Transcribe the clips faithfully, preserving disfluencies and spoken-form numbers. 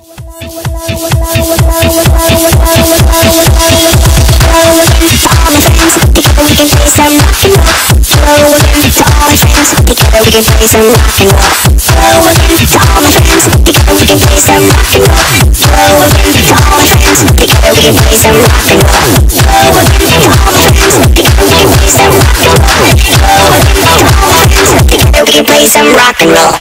Rock and roll.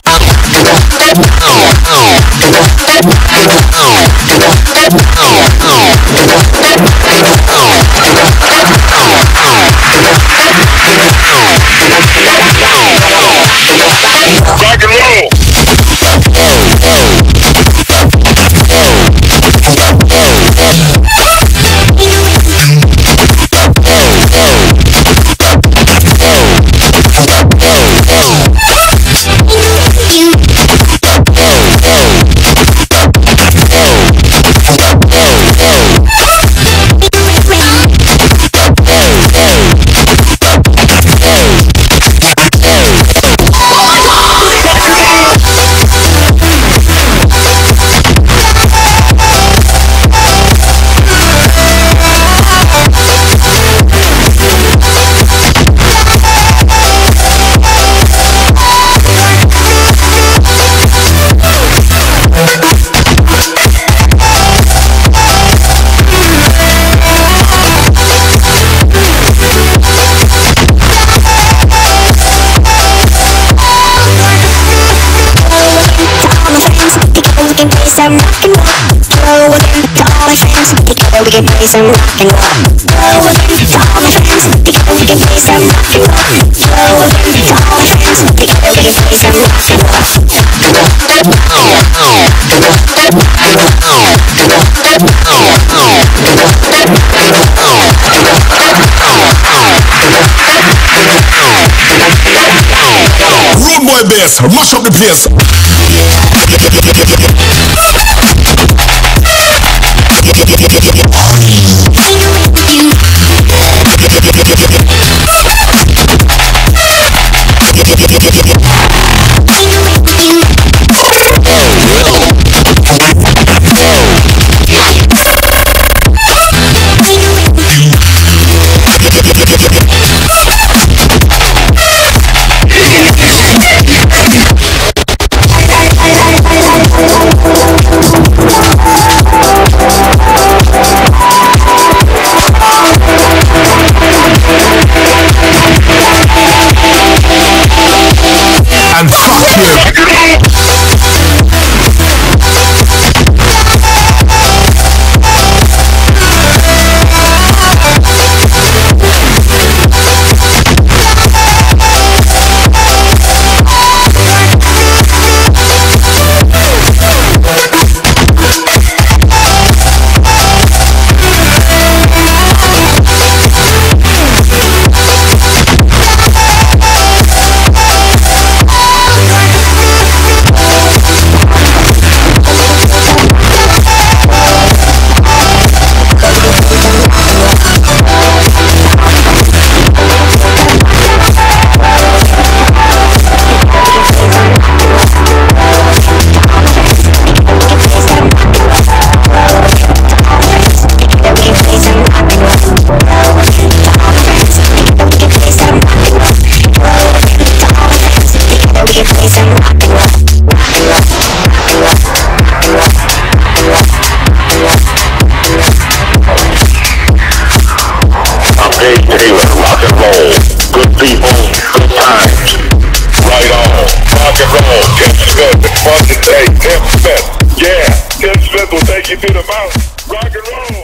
Some rock and roll, throw it in to all my friends. Together we can play some rock and roll. Throw it in to all my friends. Together we can play some rock and roll. Throw it in to all my friends. Together we can play some rock and roll. Rude boy bass, mash up the place. And fuck you. Rock and roll, good people, good times. Right on, rock and roll. Tim Smith, it's fun to take. Tim Smith, yeah, Tim Smith will take you to the mountain. Rock and roll.